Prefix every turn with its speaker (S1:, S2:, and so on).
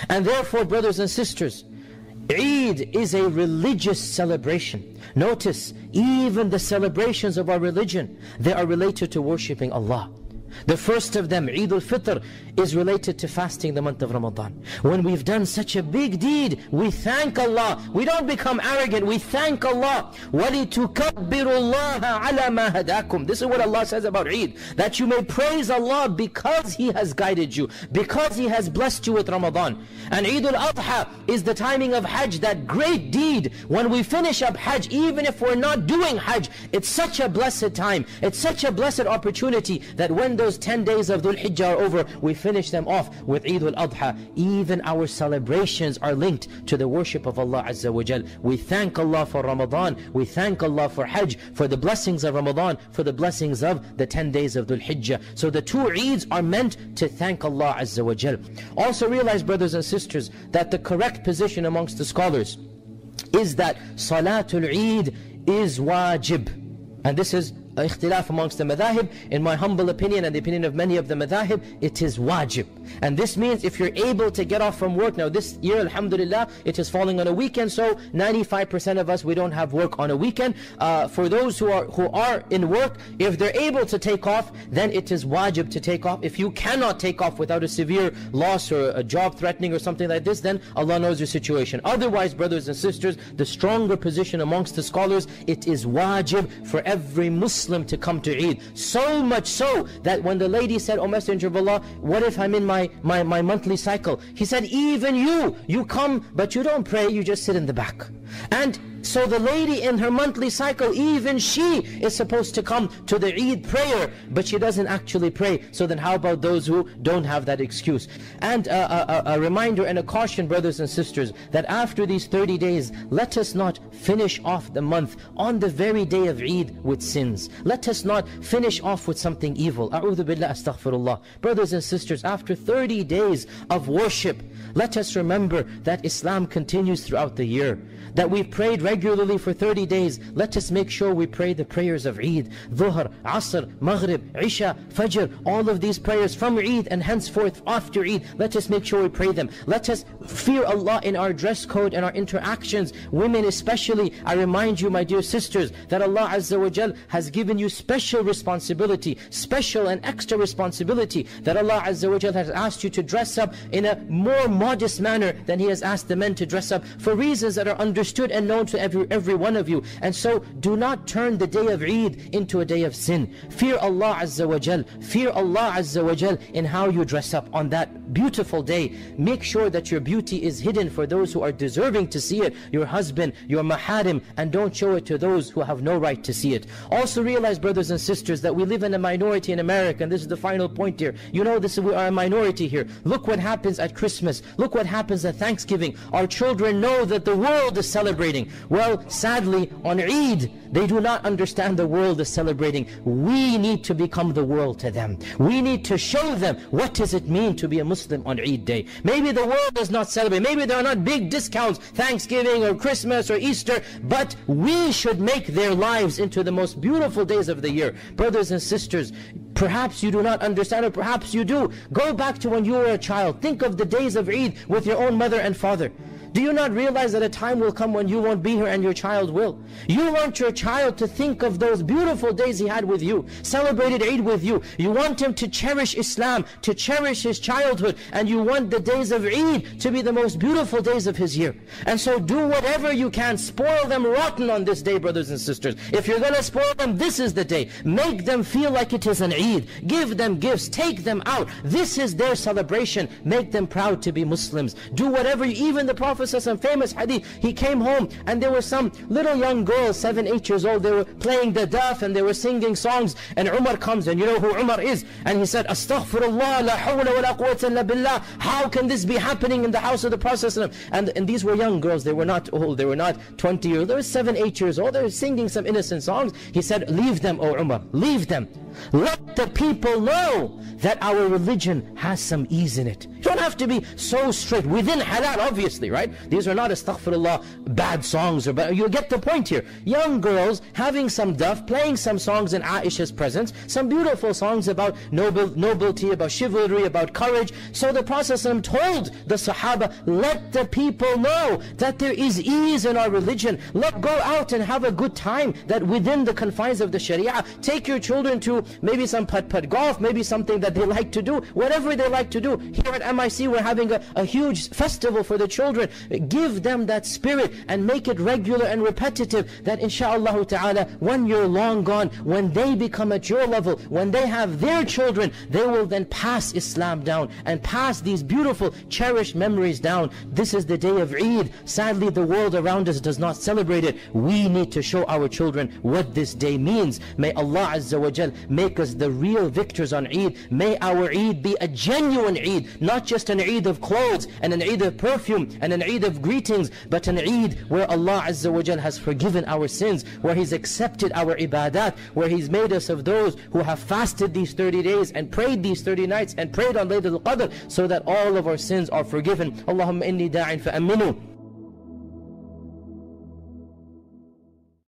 S1: And therefore, brothers and sisters, Eid is a religious celebration. Notice, even the celebrations of our religion, they are related to worshipping Allah. The first of them, Eid al-Fitr, is related to fasting the month of Ramadan. When we've done such a big deed, we thank Allah. We don't become arrogant, we thank Allah. وَلِتُكَبِّرُوا اللَّهَ عَلَى مَا هَدَاكُمْ. This is what Allah says about Eid, that you may praise Allah because He has guided you, because He has blessed you with Ramadan. And Eid al-Adha is the timing of Hajj, that great deed. When we finish up Hajj, even if we're not doing Hajj, it's such a blessed time, it's such a blessed opportunity, that when those 10 days of Dhul Hijjah are over, we finish them off with Eid al-Adha. Even our celebrations are linked to the worship of Allah Azza wa Jal. We thank Allah for Ramadan, we thank Allah for Hajj, for the blessings of Ramadan, for the blessings of the 10 days of Dhul Hijjah. So the two Eids are meant to thank Allah Azza wa Jal. Also realize, brothers and sisters, that the correct position amongst the scholars is that Salatul Eid is wajib. And this is ikhtilaf amongst the madhahib. In my humble opinion and the opinion of many of the madhahib, it is wajib. And this means if you're able to get off from work, now this year alhamdulillah it is falling on a weekend, so 95% of us, we don't have work on a weekend. For those who are in work, if they're able to take off, then it is wajib to take off. If you cannot take off without a severe loss or a job threatening or something like this, then Allah knows your situation. Otherwise, brothers and sisters, the stronger position amongst the scholars, it is wajib for every Muslim to come to Eid. So much so that when the lady said, "O Messenger of Allah, what if I'm in my monthly cycle?" He said, even you come, but you don't pray, you just sit in the back. And so the lady in her monthly cycle, even she is supposed to come to the Eid prayer, but she doesn't actually pray. So then how about those who don't have that excuse? And a reminder and a caution, brothers and sisters, that after these 30 days, let us not finish off the month on the very day of Eid with sins. Let us not finish off with something evil. A'udhu billah, astaghfirullah. Brothers and sisters, after 30 days of worship, let us remember that Islam continues throughout the year, that we've prayed regularly for 30 days. Let us make sure we pray the prayers of Eid, Dhuhr, Asr, Maghrib, Isha, Fajr, all of these prayers from Eid and henceforth after Eid. Let us make sure we pray them. Let us fear Allah in our dress code and our interactions. Women especially, I remind you, my dear sisters, that Allah Azza wa Jal has given you special responsibility, special and extra responsibility, that Allah Azza wa Jal has asked you to dress up in a more modest manner than He has asked the men to dress up, for reasons that are understood and known to every one of you. And so do not turn the day of Eid into a day of sin. Fear Allah Azza wa Jal. Fear Allah Azza wa Jal in how you dress up on that beautiful day. Make sure that your beauty is hidden for those who are deserving to see it, your husband, your maharim, and don't show it to those who have no right to see it. Also realize, brothers and sisters, that we live in a minority in America, and this is the final point here. You know, we are a minority here. Look what happens at Christmas. Look what happens at Thanksgiving. Our children know that the world is celebrating. Well, sadly, on Eid, they do not understand the world is celebrating. We need to become the world to them. We need to show them what does it mean to be a Muslim on Eid day. Maybe the world does not celebrate. Maybe there are not big discounts, Thanksgiving or Christmas or Easter, but we should make their lives into the most beautiful days of the year. Brothers and sisters, perhaps you do not understand, or perhaps you do. Go back to when you were a child. Think of the days of Eid with your own mother and father. Do you not realize that a time will come when you won't be here and your child will? You want your child to think of those beautiful days he had with you, celebrated Eid with you. You want him to cherish Islam, to cherish his childhood, and you want the days of Eid to be the most beautiful days of his year. And so do whatever you can. Spoil them rotten on this day, brothers and sisters. If you're going to spoil them, this is the day. Make them feel like it is an Eid. Give them gifts. Take them out. This is their celebration. Make them proud to be Muslims. Do whatever, even the Prophet, some famous hadith, he came home and there were some little young girls, 7, 8 years old, they were playing the daf and they were singing songs, and Umar comes, and you know who Umar is, and he said, Astaghfirullah, la hawla wa la quwwata illa billah. How can this be happening in the house of the Prophet? And these were young girls, they were not old, they were not 20 years old, they were 7, 8 years old, they were singing some innocent songs. He said, leave them, O Umar, leave them. Let the people know that our religion has some ease in it. You don't have to be so strict. Within halal, obviously, right? These are not, astaghfirullah, bad songs. You get the point here. Young girls having some duff, playing some songs in Aisha's presence, some beautiful songs about nobility, about chivalry, about courage. So the Prophet ﷺ told the Sahaba, let the people know that there is ease in our religion. Let go out and have a good time, that within the confines of the Sharia. Take your children to maybe some putt-putt golf, maybe something that they like to do, whatever they like to do. Here at MIC we're having a huge festival for the children. Give them that spirit and make it regular and repetitive, that insha'Allah ta'ala, when you're long gone, when they become at your level, when they have their children, they will then pass Islam down and pass these beautiful cherished memories down. This is the day of Eid. Sadly, the world around us does not celebrate it. We need to show our children what this day means. May Allah Azza wa Jal make us the real victors on Eid. May our Eid be a genuine Eid, not just an Eid of clothes and an Eid of perfume and an Eid of greetings, but an Eid where Allah Azza wa Jal has forgiven our sins, where He's accepted our ibadat, where He's made us of those who have fasted these 30 days and prayed these 30 nights and prayed on Laylatul Qadr, so that all of our sins are forgiven. Allahumma inni da'in fa'aminu.